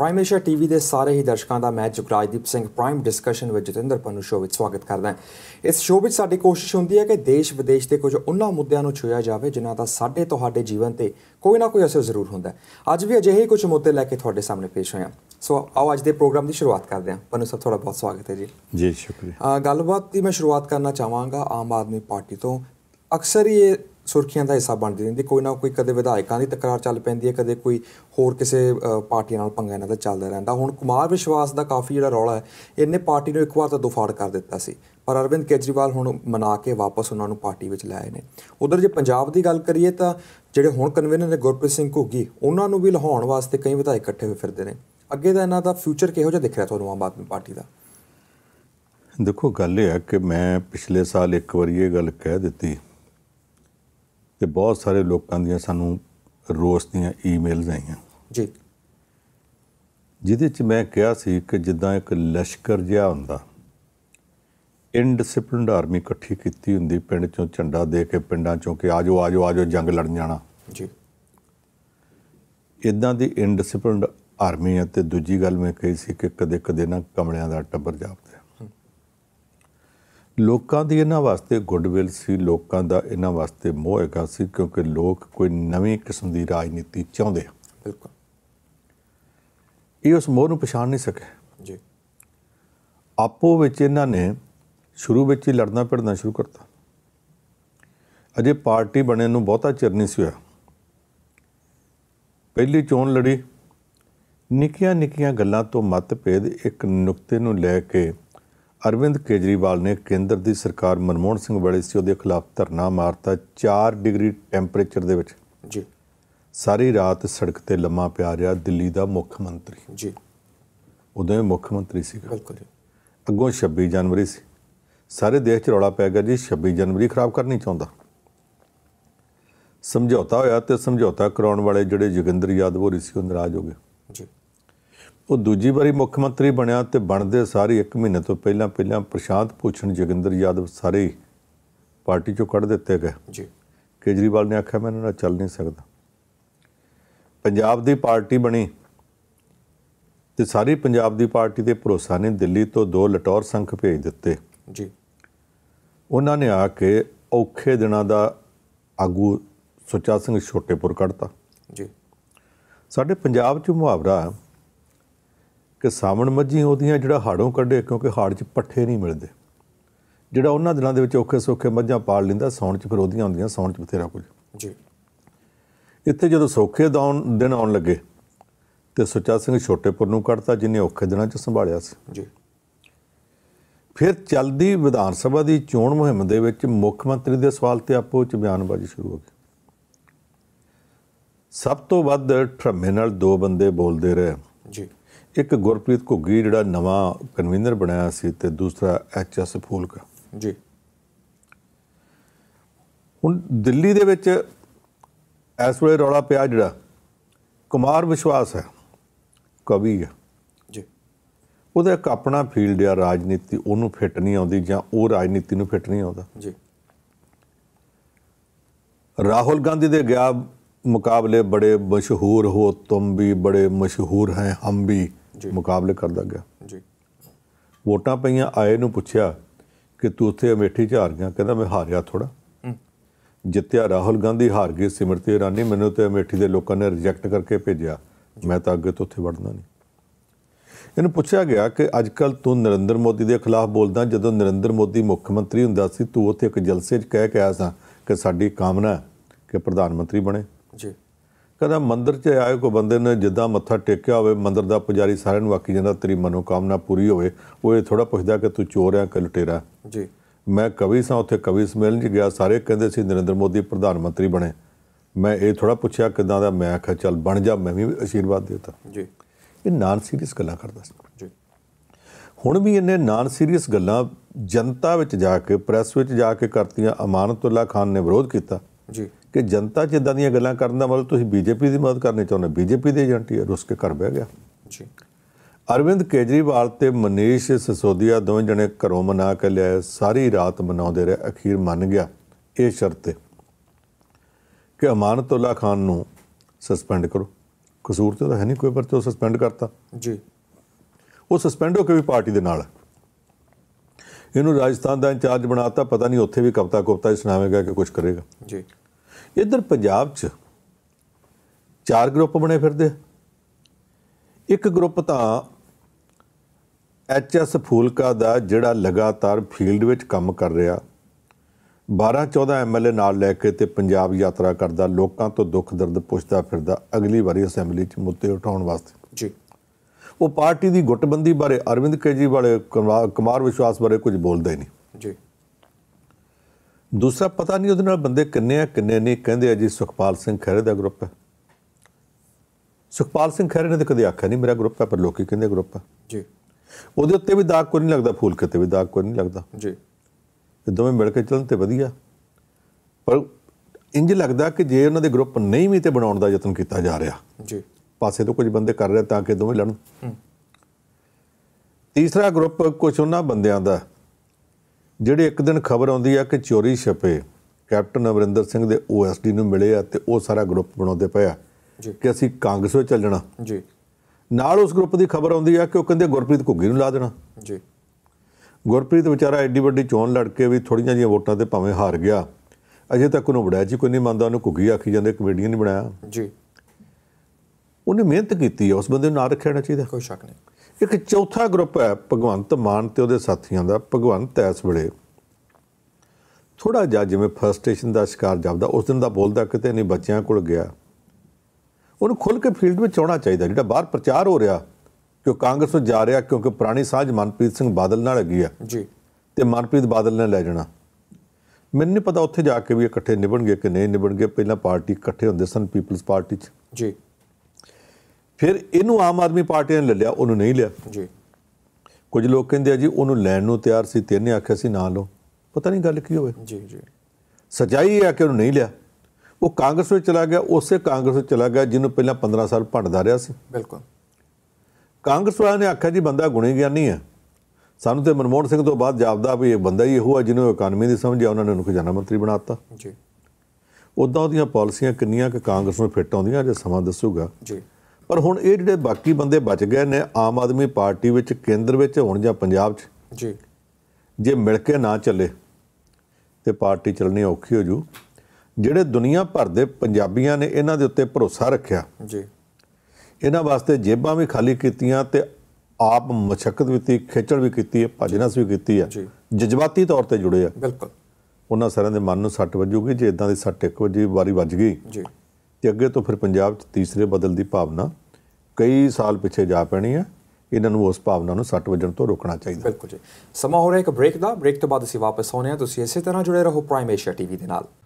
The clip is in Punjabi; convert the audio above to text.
ਪ੍ਰਾਈਮ ਏਸ਼ੀਆ ਟੀਵੀ ਦੇ ਸਾਰੇ ਹੀ ਦਰਸ਼ਕਾਂ ਦਾ ਮੈਂ ਜੁਗਰਾਜਦੀਪ ਸਿੰਘ ਪ੍ਰਾਈਮ ਡਿਸਕਸ਼ਨ ਵਿੱਚ ਜਤਿੰਦਰ ਪੰਨੂ ਸ਼ੋਅ ਵਿੱਚ ਸਵਾਗਤ ਕਰਦਾ ਹਾਂ। ਇਸ ਸ਼ੋਅ ਵਿੱਚ ਸਾਡੀ ਕੋਸ਼ਿਸ਼ ਹੁੰਦੀ ਹੈ ਕਿ ਦੇਸ਼ ਵਿਦੇਸ਼ ਦੇ ਕੁਝ ਉਹਨਾਂ ਮੁੱਦਿਆਂ ਨੂੰ ਛੁਇਆ ਜਾਵੇ ਜਿਨ੍ਹਾਂ ਦਾ ਸਾਡੇ ਤੁਹਾਡੇ ਜੀਵਨ ਤੇ ਕੋਈ ਨਾ ਕੋਈ ਅਸਰ ਜ਼ਰੂਰ ਹੁੰਦਾ ਹੈ। ਅੱਜ ਵੀ ਅਜਿਹੇ ਕੁਝ ਮੁੱਦੇ ਲੈ ਕੇ ਤੁਹਾਡੇ ਸਾਹਮਣੇ ਪੇਸ਼ ਹੋਏ ਹਾਂ। ਸੋ ਆਓ ਅੱਜ ਦੇ ਪ੍ਰੋਗਰਾਮ ਦੀ ਸ਼ੁਰੂਆਤ ਕਰਦੇ ਹਾਂ। ਪੰਨੂ ਸਾਹਿਬ, ਤੁਹਾਡਾ ਬਹੁਤ ਸਵਾਗਤ ਹੈ ਜੀ। ਜੀ ਸ਼ੁਕਰੀਆ। ਗੱਲਬਾਤ ਦੀ ਮੈਂ ਸ਼ੁਰੂਆਤ ਕਰਨਾ ਚਾਹਾਂਗਾ ਆਮ ਆਦਮੀ ਪਾਰਟੀ ਤੋਂ। ਅਕਸਰ ਹੀ ਇਹ ਸੁਰਖੀਆਂ ਦਾ ਹਿੱਸਾ ਬਣਦੀ ਰਹਿੰਦੀ, ਕੋਈ ਨਾ ਕੋਈ ਕਦੇ ਵਿਧਾਇਕਾਂ ਦੀ ਤਕਰਾਰ ਚੱਲ ਪੈਂਦੀ ਹੈ, ਕਦੇ ਕੋਈ ਹੋਰ ਕਿਸੇ ਪਾਰਟੀ ਨਾਲ ਪੰਗਾ ਇਹਨਾਂ ਦਾ ਚੱਲਦਾ ਰਹਿੰਦਾ। ਹੁਣ ਕੁਮਾਰ ਵਿਸ਼ਵਾਸ ਦਾ ਕਾਫੀ ਜਿਹੜਾ ਰੌਲਾ ਹੈ, ਇਹਨੇ ਪਾਰਟੀ ਨੂੰ ਇੱਕ ਵਾਰ ਤਾਂ ਦੁਫਾੜ ਕਰ ਦਿੱਤਾ ਸੀ, ਪਰ ਅਰਵਿੰਦ ਕੇਜਰੀਵਾਲ ਹੁਣ ਮਨਾ ਕੇ ਵਾਪਸ ਉਹਨਾਂ ਨੂੰ ਪਾਰਟੀ ਵਿੱਚ ਲੈ ਆਏ ਨੇ। ਉਧਰ ਜੇ ਪੰਜਾਬ ਦੀ ਗੱਲ ਕਰੀਏ ਤਾਂ ਜਿਹੜੇ ਹੁਣ ਕਨਵੀਨਰ ਨੇ ਗੁਰਪ੍ਰੀਤ ਸਿੰਘ ਘੁੱਗੀ, ਉਹਨਾਂ ਨੂੰ ਵੀ ਲਹਾਉਣ ਵਾਸਤੇ ਕਈ ਵਿਧਾਇਕ ਇਕੱਠੇ ਹੋਏ ਫਿਰਦੇ ਨੇ। ਅੱਗੇ ਦਾ ਇਹਨਾਂ ਦਾ ਫਿਊਚਰ ਕਿਹੋ ਜਿਹਾ ਦਿਖ ਰਿਹਾ ਤੁਹਾਨੂੰ ਆਮ ਆਦਮੀ ਪਾਰਟੀ ਦਾ? ਦੇਖੋ, ਗੱਲ ਇਹ ਹੈ ਕਿ ਮੈਂ ਪਿਛਲੇ ਸਾਲ ਇੱਕ ਵਾਰੀ ਇਹ ਗੱਲ ਕਹਿ ਦਿੱਤੀ ਤੇ ਬਹੁਤ ਸਾਰੇ ਲੋਕਾਂ ਦੀਆਂ ਸਾਨੂੰ ਰੋਸ ਦੀਆਂ ਈਮੇਲਸ ਆਈਆਂ ਜੀ, ਜਿਹਦੇ 'ਚ ਮੈਂ ਕਿਹਾ ਸੀ ਕਿ ਜਿੱਦਾਂ ਇੱਕ ਲਸ਼ਕਰ ਜਿਹਾ ਹੁੰਦਾ, ਇਨਡਿਸਿਪਲਿਨਡ ਆਰਮੀ ਇਕੱਠੀ ਕੀਤੀ ਹੁੰਦੀ, ਪਿੰਡ 'ਚੋਂ ਝੰਡਾ ਦੇ ਕੇ ਪਿੰਡਾਂ 'ਚੋਂ ਕਿ ਆਜੋ ਆਜੋ ਆਜੋ ਜੰਗ ਲੜਨ ਜਾਣਾ ਜੀ, ਇੱਦਾਂ ਦੀ ਇਨਡਿਸਿਪਲਿਨਡ ਆਰਮੀ ਹੈ। ਅਤੇ ਦੂਜੀ ਗੱਲ ਮੈਂ ਕਹੀ ਸੀ ਕਿ ਕਦੇ ਕਦੇ ਨਾ ਕਮਲਿਆਂ ਦਾ ਟੱਬਰ ਜਾਪਦਾ। ਲੋਕਾਂ ਦੀ ਇਹਨਾਂ ਵਾਸਤੇ ਗੁੱਡਵਿਲ ਸੀ, ਲੋਕਾਂ ਦਾ ਇਹਨਾਂ ਵਾਸਤੇ ਮੋਹ ਹੈਗਾ ਸੀ, ਕਿਉਂਕਿ ਲੋਕ ਕੋਈ ਨਵੀਂ ਕਿਸਮ ਦੀ ਰਾਜਨੀਤੀ ਚਾਹੁੰਦੇ ਆ। ਬਿਲਕੁਲ, ਇਹ ਉਸ ਮੋਹ ਨੂੰ ਪਛਾਣ ਨਹੀਂ ਸਕੇ ਜੀ। ਆਪੋ ਵਿੱਚ ਇਹਨਾਂ ਨੇ ਸ਼ੁਰੂ ਵਿੱਚ ਹੀ ਲੜਨਾ ਭਿੜਨਾ ਸ਼ੁਰੂ ਕਰਤਾ। ਅਜੇ ਪਾਰਟੀ ਬਣੇ ਨੂੰ ਬਹੁਤਾ ਚਿਰ ਨਹੀਂ ਸੀ ਹੋਇਆ। ਪਹਿਲੀ ਚੋਣ ਲੜੀ, ਨਿੱਕੀਆਂ ਨਿੱਕੀਆਂ ਗੱਲਾਂ ਤੋਂ ਮਤਭੇਦ ਇੱਕ ਨੁਕਤੇ ਨੂੰ ਲੈ ਕੇ ਅਰਵਿੰਦ ਕੇਜਰੀਵਾਲ ਨੇ ਕੇਂਦਰ ਦੀ ਸਰਕਾਰ ਮਨਮੋਹਨ ਸਿੰਘ ਵੇਲੇ ਸੀ, ਉਹਦੇ ਖਿਲਾਫ ਧਰਨਾ ਮਾਰਤਾ। 4 ਡਿਗਰੀ ਟੈਂਪਰੇਚਰ ਦੇ ਵਿੱਚ ਜੀ ਸਾਰੀ ਰਾਤ ਸੜਕ 'ਤੇ ਲੰਮਾ ਪਿਆ ਰਿਹਾ ਦਿੱਲੀ ਦਾ ਮੁੱਖ ਮੰਤਰੀ। ਜੀ, ਉਦੋਂ ਇਹ ਮੁੱਖ ਮੰਤਰੀ ਸੀਗਾ। ਬਿਲਕੁਲ ਜੀ। ਅੱਗੋਂ 26 ਜਨਵਰੀ ਸੀ, ਸਾਰੇ ਦੇਸ਼ 'ਚ ਰੌਲਾ ਪੈ ਗਿਆ ਜੀ 26 ਜਨਵਰੀ ਖਰਾਬ ਕਰਨੀ ਚਾਹੁੰਦਾ। ਸਮਝੌਤਾ ਹੋਇਆ ਤੇ ਸਮਝੌਤਾ ਕਰਾਉਣ ਵਾਲੇ ਜਿਹੜੇ ਜੋਗਿੰਦਰ ਯਾਦਵ ਹੋਰੀ ਸੀ ਉਹ ਨਾਰਾਜ਼ ਹੋ ਗਏ ਜੀ। ਉਹ ਦੂਜੀ ਵਾਰੀ ਮੁੱਖ ਮੰਤਰੀ ਬਣਿਆ ਤੇ ਬਣਦੇ ਸਾਰੀ 1 ਮਹੀਨੇ ਤੋਂ ਪਹਿਲਾਂ ਪ੍ਰਸ਼ਾਂਤ ਭੂਸ਼ਣ, ਜੋਗਿੰਦਰ ਯਾਦਵ ਸਾਰੇ ਪਾਰਟੀ 'ਚੋਂ ਕੱਢ ਦਿੱਤੇ ਗਏ ਜੀ। ਕੇਜਰੀਵਾਲ ਨੇ ਆਖਿਆ ਮੈਂ ਇਹਨਾਂ ਨਾਲ ਚੱਲ ਨਹੀਂ ਸਕਦਾ। ਪੰਜਾਬ ਦੀ ਪਾਰਟੀ ਬਣੀ ਤੇ ਸਾਰੀ ਪੰਜਾਬ ਦੀ ਪਾਰਟੀ 'ਤੇ ਭਰੋਸਾ ਨਹੀਂ। ਦਿੱਲੀ ਤੋਂ 2 ਲਟੌਰ ਸੰਖ ਭੇਜ ਦਿੱਤੇ ਜੀ। ਉਹਨਾਂ ਨੇ ਆ ਕੇ ਔਖੇ ਦਿਨਾਂ ਦਾ ਆਗੂ ਸੁੱਚਾ ਸਿੰਘ ਛੋਟੇਪੁਰ ਕੱਢਤਾ ਜੀ। ਸਾਡੇ ਪੰਜਾਬ 'ਚ ਮੁਹਾਵਰਾ ਕਿ ਸਾਵਣ ਮੱਝੀ ਉਹਦੀਆਂ ਜਿਹੜਾ ਹਾੜੋਂ ਕੱਢੇ, ਕਿਉਂਕਿ ਹਾੜ 'ਚ ਪੱਠੇ ਨਹੀਂ ਮਿਲਦੇ। ਜਿਹੜਾ ਉਹਨਾਂ ਦਿਨਾਂ ਦੇ ਵਿੱਚ ਔਖੇ ਸੌਖੇ ਮੱਝਾਂ ਪਾਲ ਲੈਂਦਾ, ਸਾਉਣ 'ਚ ਫਿਰ ਉਹਦੀਆਂ ਹੁੰਦੀਆਂ, ਸਾਉਣ 'ਚ ਬਥੇਰਾ ਕੁਝ। ਜੀ। ਇੱਥੇ ਜਦੋਂ ਸੌਖੇ ਦਿਨ ਆਉਣ ਲੱਗੇ ਤੇ ਸੁੱਚਾ ਸਿੰਘ ਛੋਟੇਪੁਰ ਨੂੰ ਕੱਢਤਾ, ਜਿਹਨੇ ਔਖੇ ਦਿਨਾਂ 'ਚ ਸੰਭਾਲਿਆ ਸੀ। ਜੀ। ਫਿਰ ਚੱਲਦੀ ਵਿਧਾਨ ਸਭਾ ਦੀ ਚੋਣ ਮੁਹਿੰਮ ਦੇ ਵਿੱਚ ਮੁੱਖ ਮੰਤਰੀ ਦੇ ਸਵਾਲ ਤੇ ਆਪੋ 'ਚ ਬਿਆਨਬਾਜ਼ੀ ਸ਼ੁਰੂ ਹੋ ਗਈ। ਸਭ ਤੋਂ ਵੱਧ ਠਰਮੇ ਨਾਲ 2 ਬੰਦੇ ਬੋਲਦੇ ਰਹੇ ਜੀ। ਇੱਕ ਗੁਰਪ੍ਰੀਤ ਘੁੱਗੀ ਜਿਹੜਾ ਨਵਾਂ ਕਨਵੀਨਰ ਬਣਾਇਆ ਸੀ ਤੇ ਦੂਸਰਾ HS ਫੂਲਕਾ ਜੀ। ਹੁਣ ਦਿੱਲੀ ਦੇ ਵਿੱਚ ਇਸ ਵੇਲੇ ਰੌਲਾ ਪਿਆ ਜਿਹੜਾ ਕੁਮਾਰ ਵਿਸ਼ਵਾਸ ਹੈ, ਕਵੀ ਹੈ ਜੀ। ਉਹਦਾ ਇੱਕ ਆਪਣਾ ਫੀਲਡ ਆ ਰਾਜਨੀਤੀ, ਉਹਨੂੰ ਫਿੱਟ ਨਹੀਂ ਆਉਂਦੀ ਜਾਂ ਉਹ ਰਾਜਨੀਤੀ ਨੂੰ ਫਿੱਟ ਨਹੀਂ ਆਉਂਦਾ। ਜੀ। ਰਾਹੁਲ ਗਾਂਧੀ ਦੇ ਗਿਆ ਮੁਕਾਬਲੇ, ਬੜੇ ਮਸ਼ਹੂਰ ਹੋ ਤੁਮ ਵੀ, ਬੜੇ ਮਸ਼ਹੂਰ ਹੈ ਹਮ ਵੀ, ਮੁਕਾਬਲੇ ਕਰਦਾ ਗਿਆ। ਜੀ। ਵੋਟਾਂ ਪਈਆਂ, ਆਏ ਨੂੰ ਪੁੱਛਿਆ ਕਿ ਤੂੰ ਉੱਥੇ ਅਮੇਠੀ 'ਚ ਹਾਰ ਗਿਆ, ਕਹਿੰਦਾ ਮੈਂ ਹਾਰਿਆ ਥੋੜ੍ਹਾ। ਜਿੱਤਿਆ ਰਾਹੁਲ ਗਾਂਧੀ, ਹਾਰ ਗਈ ਸਿਮਰਤੀ ਇਰਾਨੀ, ਮੈਨੂੰ ਤੇ ਅਮੇਠੀ ਦੇ ਲੋਕਾਂ ਨੇ ਰਿਜੈਕਟ ਕਰਕੇ ਭੇਜਿਆ, ਮੈਂ ਤਾਂ ਅੱਗੇ ਤੋਂ ਉੱਥੇ ਵੜਨਾ ਨਹੀਂ। ਇਹਨੂੰ ਪੁੱਛਿਆ ਗਿਆ ਕਿ ਅੱਜ ਕੱਲ੍ਹ ਤੂੰ ਨਰਿੰਦਰ ਮੋਦੀ ਦੇ ਖਿਲਾਫ ਬੋਲਦਾ, ਜਦੋਂ ਨਰਿੰਦਰ ਮੋਦੀ ਮੁੱਖ ਮੰਤਰੀ ਹੁੰਦਾ ਸੀ ਤੂੰ ਉੱਥੇ ਇੱਕ ਜਲਸੇ 'ਚ ਕਹਿ ਕੇ ਆਇਆ ਸਾਂ ਕਿ ਸਾਡੀ ਕਾਮਨਾ ਕਿ ਪ੍ਰਧਾਨ ਮੰਤਰੀ ਬਣੇ। ਜੀ। ਕਹਿੰਦਾ ਮੰਦਿਰ 'ਚ ਆਏ ਕੋਈ ਬੰਦੇ ਨੇ ਜਿੱਦਾਂ ਮੱਥਾ ਟੇਕਿਆ ਹੋਵੇ, ਮੰਦਿਰ ਦਾ ਪੁਜਾਰੀ ਸਾਰਿਆਂ ਨੂੰ ਆਖੀ ਜਾਂਦਾ ਤੇਰੀ ਮਨੋਕਾਮਨਾ ਪੂਰੀ ਹੋਵੇ, ਉਹ ਇਹ ਥੋੜ੍ਹਾ ਪੁੱਛਦਾ ਕਿ ਤੂੰ ਚੋਰ ਹੈ ਕਿ ਲੁਟੇਰਾ। ਜੀ। ਮੈਂ ਕਵੀ ਸਾਂ, ਉੱਥੇ ਕਵੀ ਸੰਮੇਲਨ 'ਚ ਗਿਆ, ਸਾਰੇ ਕਹਿੰਦੇ ਸੀ ਨਰਿੰਦਰ ਮੋਦੀ ਪ੍ਰਧਾਨ ਮੰਤਰੀ ਬਣੇ, ਮੈਂ ਇਹ ਥੋੜ੍ਹਾ ਪੁੱਛਿਆ ਕਿੱਦਾਂ ਦਾ, ਮੈਂ ਆਖਿਆ ਚੱਲ ਬਣ ਜਾ, ਮੈਂ ਵੀ ਆਸ਼ੀਰਵਾਦ ਦੇ ਦਿੱਤਾ। ਜੀ। ਇਹ ਨਾਨ ਸੀਰੀਅਸ ਗੱਲਾਂ ਕਰਦਾ ਸੀ। ਜੀ। ਹੁਣ ਵੀ ਇਹਨੇ ਨਾਨ ਸੀਰੀਅਸ ਗੱਲਾਂ ਜਨਤਾ ਵਿੱਚ ਜਾ ਕੇ, ਪ੍ਰੈਸ ਵਿੱਚ ਜਾ ਕੇ ਕਰਤੀਆਂ। ਅਮਾਨਤੁੱਲਾ ਖਾਨ ਨੇ ਵਿਰੋਧ ਕੀਤਾ ਜੀ ਕਿ ਜਨਤਾ 'ਚ ਇੱਦਾਂ ਦੀਆਂ ਗੱਲਾਂ ਕਰਨ ਦਾ ਮਤਲਬ ਤੁਸੀਂ ਬੀਜੇਪੀ ਦੀ ਮਦਦ ਕਰਨੀ ਚਾਹੁੰਦੇ। ਬੀਜੇਪੀ ਦੇ ਏਜੰਟ ਹੀ ਹੈ, ਰੁੱਸ ਕੇ ਘਰ ਬਹਿ ਗਿਆ। ਜੀ। ਅਰਵਿੰਦ ਕੇਜਰੀਵਾਲ ਤੇ ਮਨੀਸ਼ ਸਿਸੋਦੀਆ ਦੋਵੇਂ ਜਣੇ ਘਰੋਂ ਮਨਾ ਕੇ ਲਿਆਏ, ਸਾਰੀ ਰਾਤ ਮਨਾਉਂਦੇ ਰਹੇ। ਅਖੀਰ ਮੰਨ ਗਿਆ ਇਹ ਸ਼ਰਤ 'ਤੇ ਕਿ ਅਮਾਨਤੁੱਲਾ ਖਾਨ ਨੂੰ ਸਸਪੈਂਡ ਕਰੋ, ਕਸੂਰ ਤਾਂ ਹੈ ਨਹੀਂ ਕੋਈ, ਪਰ ਉਹ ਸਸਪੈਂਡ ਕਰਤਾ ਜੀ। ਉਹ ਸਸਪੈਂਡ ਹੋ ਕੇ ਵੀ ਪਾਰਟੀ ਦੇ ਨਾਲ ਹੈ। ਇਹਨੂੰ ਰਾਜਸਥਾਨ ਦਾ ਇੰਚਾਰਜ ਬਣਾਤਾ, ਪਤਾ ਨਹੀਂ ਉੱਥੇ ਵੀ ਕਵਿਤਾ ਕੁਵਤਾ ਸੁਣਾਵੇਗਾ ਕਿ ਕੁਝ ਕਰੇਗਾ ਜੀ। ਇੱਧਰ ਪੰਜਾਬ 'ਚ 4 ਗਰੁੱਪ ਬਣੇ ਫਿਰਦੇ। ਇੱਕ ਗਰੁੱਪ ਤਾਂ HS ਫੂਲਕਾ ਦਾ, ਜਿਹੜਾ ਲਗਾਤਾਰ ਫੀਲਡ ਵਿੱਚ ਕੰਮ ਕਰ ਰਿਹਾ, 12-14 MLA ਨਾਲ ਲੈ ਕੇ ਤੇ ਪੰਜਾਬ ਯਾਤਰਾ ਕਰਦਾ, ਲੋਕਾਂ ਤੋਂ ਦੁੱਖ ਦਰਦ ਪੁੱਛਦਾ ਫਿਰਦਾ, ਅਗਲੀ ਵਾਰੀ ਅਸੈਂਬਲੀ 'ਚ ਮੁੱਦੇ ਉਠਾਉਣ ਵਾਸਤੇ। ਜੀ। ਉਹ ਪਾਰਟੀ ਦੀ ਗੁੱਟਬੰਦੀ ਬਾਰੇ, ਅਰਵਿੰਦ ਕੇਜਰੀਵਾਲ, ਕੁਮਾਰ ਵਿਸ਼ਵਾਸ ਬਾਰੇ ਕੁਝ ਬੋਲਦਾ ਹੀ ਨਹੀਂ। ਜੀ। ਦੂਸਰਾ, ਪਤਾ ਨਹੀਂ ਉਹਦੇ ਨਾਲ ਬੰਦੇ ਕਿੰਨੇ ਆ ਕਿੰਨੇ ਨਹੀਂ। ਕਹਿੰਦੇ ਆ ਜੀ ਸੁਖਪਾਲ ਸਿੰਘ ਖਹਿਰੇ ਦਾ ਗਰੁੱਪ ਹੈ। ਸੁਖਪਾਲ ਸਿੰਘ ਖਹਿਰੇ ਨੇ ਤਾਂ ਕਦੇ ਆਖਿਆ ਨਹੀਂ ਮੇਰਾ ਗਰੁੱਪ ਹੈ, ਪਰ ਲੋਕੀ ਕਹਿੰਦੇ ਗਰੁੱਪ ਹੈ। ਜੀ। ਉਹਦੇ ਉੱਤੇ ਵੀ ਦਾਗ ਕੋਈ ਨਹੀਂ ਲੱਗਦਾ, ਫੂਲਕੇ ਤੇ ਵੀ ਦਾਗ ਕੋਈ ਨਹੀਂ ਲੱਗਦਾ। ਜੀ। ਇਹ ਦੋਵੇਂ ਮਿਲ ਕੇ ਚੱਲਣ ਤੇ ਵਧੀਆ। ਪਰ ਇੰਜ ਲੱਗਦਾ ਕਿ ਜੇ ਉਹਨਾਂ ਦੇ ਗਰੁੱਪ ਨਹੀਂ ਵੀ ਤੇ ਬਣਾਉਣ ਦਾ ਯਤਨ ਕੀਤਾ ਜਾ ਰਿਹਾ, ਜੀ, ਪਾਸੇ ਤੋਂ ਕੁਝ ਬੰਦੇ ਕਰ ਰਹੇ ਤਾਂ ਕਿ ਦੋਵੇਂ ਲੜਨ। ਤੀਸਰਾ ਗਰੁੱਪ ਕੁਝ ਉਹਨਾਂ ਬੰਦਿਆਂ ਦਾ ਜਿਹੜੇ ਇੱਕ ਦਿਨ ਖਬਰ ਆਉਂਦੀ ਆ ਕਿ ਚੋਰੀ ਛਪੇ ਕੈਪਟਨ ਅਮਰਿੰਦਰ ਸਿੰਘ ਦੇ OSD ਨੂੰ ਮਿਲੇ ਆ, ਤੇ ਉਹ ਸਾਰਾ ਗਰੁੱਪ ਬਣਾਉਂਦੇ ਪਏ ਆ ਕਿ ਅਸੀਂ ਕਾਂਗਰਸ ਵਿੱਚ ਚੱਲ ਜਾਣਾ। ਜੀ। ਨਾਲ ਉਸ ਗਰੁੱਪ ਦੀ ਖਬਰ ਆਉਂਦੀ ਆ ਕਿ ਉਹ ਕਹਿੰਦੇ ਗੁਰਪ੍ਰੀਤ ਘੁੱਗੀ ਨੂੰ ਲਾ ਦੇਣਾ। ਜੀ। ਗੁਰਪ੍ਰੀਤ ਵਿਚਾਰਾ ਐਡੀ ਵੱਡੀ ਚੋਣ ਲੜ ਕੇ ਵੀ ਥੋੜ੍ਹੀਆਂ ਜਿਹੀਆਂ ਵੋਟਾਂ ਤੇ ਭਾਵੇਂ ਹਾਰ ਗਿਆ, ਅਜੇ ਤੱਕ ਉਹਨੂੰ ਵੜਿਆ ਜੀ ਕੋਈ ਨਹੀਂ ਮੰਨਦਾ, ਉਹਨੂੰ ਘੁੱਗੀ ਆਖੀ ਜਾਂਦੇ, ਕਮੇਡੀਅਨ ਨਹੀਂ ਬਣਾਇਆ। ਜੀ। ਉਹਨੇ ਮਿਹਨਤ ਕੀਤੀ ਹੈ, ਉਸ ਬੰਦੇ ਨੂੰ ਨਾਂ ਰੱਖਿਆ ਜਾਣਾ ਚਾਹੀਦਾ। ਕੋਈ ਸ਼ੱਕ ਨਹੀਂ। ਇੱਕ ਚੌਥਾ ਗਰੁੱਪ ਹੈ ਭਗਵੰਤ ਮਾਨ ਤੇ ਉਹਦੇ ਸਾਥੀਆਂ ਦਾ। ਭਗਵੰਤ ਇਸ ਵੇਲੇ ਥੋੜ੍ਹਾ ਜਿਹਾ ਜਿਵੇਂ ਫਰਸਟ੍ਰੇਸ਼ਨ ਦਾ ਸ਼ਿਕਾਰ ਜਾਪਦਾ। ਉਸ ਦਿਨ ਦਾ ਬੋਲਦਾ ਕਿਤੇ ਨਹੀਂ, ਬੱਚਿਆਂ ਕੋਲ ਗਿਆ। ਉਹਨੂੰ ਖੁੱਲ੍ਹ ਕੇ ਫੀਲਡ ਵਿੱਚ ਆਉਣਾ ਚਾਹੀਦਾ। ਜਿਹੜਾ ਬਾਹਰ ਪ੍ਰਚਾਰ ਹੋ ਰਿਹਾ ਕਿ ਉਹ ਕਾਂਗਰਸ ਵਿੱਚ ਜਾ ਰਿਹਾ ਕਿਉਂਕਿ ਪੁਰਾਣੀ ਸਾਂਝ ਮਨਪ੍ਰੀਤ ਸਿੰਘ ਬਾਦਲ ਨਾਲ ਹੈਗੀ ਆ, ਜੀ, ਤੇ ਮਨਪ੍ਰੀਤ ਬਾਦਲ ਨੇ ਲੈ ਜਾਣਾ। ਮੈਨੂੰ ਨਹੀਂ ਪਤਾ ਉੱਥੇ ਜਾ ਕੇ ਵੀ ਇਕੱਠੇ ਨਿਭਣਗੇ ਕਿ ਨਹੀਂ ਨਿਭਣਗੇ। ਪਹਿਲਾਂ ਪਾਰਟੀ ਇਕੱਠੇ ਹੁੰਦੇ ਸਨ ਪੀਪਲਸ ਪਾਰਟੀ 'ਚ, ਜੀ, ਫਿਰ ਇਹਨੂੰ ਆਮ ਆਦਮੀ ਪਾਰਟੀ ਨੇ ਲੈ ਲਿਆ, ਉਹਨੂੰ ਨਹੀਂ ਲਿਆ। ਜੀ। ਕੁਝ ਲੋਕ ਕਹਿੰਦੇ ਆ ਜੀ ਉਹਨੂੰ ਲੈਣ ਨੂੰ ਤਿਆਰ ਸੀ ਤੇ ਇਹਨੇ ਆਖਿਆ ਸੀ ਨਾ ਲਓ। ਪਤਾ ਨਹੀਂ ਗੱਲ ਕੀ ਹੋਵੇ। ਜੀ। ਜੀ। ਸੱਚਾਈ ਇਹ ਆ ਕਿ ਉਹਨੂੰ ਨਹੀਂ ਲਿਆ। ਉਹ ਕਾਂਗਰਸ ਵਿੱਚ ਚਲਾ ਗਿਆ, ਉਸੇ ਕਾਂਗਰਸ ਵਿੱਚ ਚਲਾ ਗਿਆ ਜਿਹਨੂੰ ਪਹਿਲਾਂ 15 ਸਾਲ ਭੰਡਦਾ ਰਿਹਾ ਸੀ। ਬਿਲਕੁਲ। ਕਾਂਗਰਸ ਵਾਲਿਆਂ ਨੇ ਆਖਿਆ ਜੀ ਬੰਦਾ ਗੁਣੀ ਗਿਆਨੀ ਹੈ। ਸਾਨੂੰ ਤੇ ਮਨਮੋਹਨ ਸਿੰਘ ਤੋਂ ਬਾਅਦ ਜਾਪਦਾ ਵੀ ਇਹ ਬੰਦਾ ਹੀ ਇਹੋ ਆ ਜਿਹਨੂੰ ਇਕਾਨਮੀ ਦੀ ਸਮਝ ਆ, ਉਹਨਾਂ ਨੇ ਉਹਨੂੰ ਖਜ਼ਾਨਾ ਮੰਤਰੀ ਬਣਾ ਦਿੱਤਾ। ਜੀ। ਉੱਦਾਂ ਉਹਦੀਆਂ ਪਾਲਿਸੀਆਂ ਕਿੰਨੀਆਂ ਕਿ ਕਾਂਗਰਸ ਨੂੰ ਫਿੱਟ ਆਉਂਦੀਆਂ, ਜੇ ਸਮਾਂ ਦੱਸੂਗਾ। ਜੀ। ਪਰ ਹੁਣ ਇਹ ਜਿਹੜੇ ਬਾਕੀ ਬੰਦੇ ਬਚ ਗਏ ਨੇ ਆਮ ਆਦਮੀ ਪਾਰਟੀ ਵਿੱਚ, ਕੇਂਦਰ ਵਿੱਚ ਹੋਣ ਜਾਂ ਪੰਜਾਬ 'ਚ, ਜੀ, ਜੇ ਮਿਲ ਕੇ ਨਾ ਚੱਲੇ ਤੇ ਪਾਰਟੀ ਚੱਲਣੀ ਔਖੀ ਹੋ ਜੂ। ਜਿਹੜੇ ਦੁਨੀਆ ਭਰ ਦੇ ਪੰਜਾਬੀਆਂ ਨੇ ਇਹਨਾਂ ਦੇ ਉੱਤੇ ਭਰੋਸਾ ਰੱਖਿਆ, ਜੀ, ਇਹਨਾਂ ਵਾਸਤੇ ਜੇਬਾਂ ਵੀ ਖਾਲੀ ਕੀਤੀਆਂ ਤੇ ਆਪ ਮਸ਼ੱਕਤ ਵੀ ਕੀਤੀ, ਖੇਚਲ ਵੀ ਕੀਤੀ ਹੈ, ਭੱਜ-ਨੱਸ ਵੀ ਕੀਤੀ ਹੈ, ਜਜ਼ਬਾਤੀ ਤੌਰ ਤੇ ਜੁੜੇ ਆ। ਬਿਲਕੁਲ। ਉਹਨਾਂ ਸਾਰਿਆਂ ਦੇ ਮਨ ਨੂੰ ਸੱਟ ਵੱਜੂਗੀ ਜੇ ਇਦਾਂ ਦੀ ਸੱਟ ਇੱਕ ਵਾਰੀ ਵੱਜ ਗਈ, ਜੀ, ਤੇ ਅੱਗੇ ਤੋਂ ਫਿਰ ਪੰਜਾਬ 'ਚ ਤੀਸਰੇ ਬਦਲ ਦੀ ਭਾਵਨਾ ਕਈ ਸਾਲ ਪਿੱਛੇ ਜਾ ਪੈਣੀ ਹੈ। ਇਹਨਾਂ ਨੂੰ ਉਸ ਭਾਵਨਾ ਨੂੰ ਸੱਟ ਵੱਜਣ ਤੋਂ ਰੋਕਣਾ ਚਾਹੀਦਾ। ਬਿਲਕੁਲ ਜੀ। ਸਮਾਂ ਹੋ ਰਿਹਾ ਇੱਕ ਬ੍ਰੇਕ ਦਾ। ਬ੍ਰੇਕ ਤੋਂ ਬਾਅਦ ਅਸੀਂ ਵਾਪਸ ਆਉਂਦੇ ਹਾਂ। ਤੁਸੀਂ ਇਸੇ ਤਰ੍ਹਾਂ ਜੁੜੇ ਰਹੋ ਪ੍ਰਾਈਮ ਏਸ਼ੀਆ TV ਦੇ ਨਾਲ।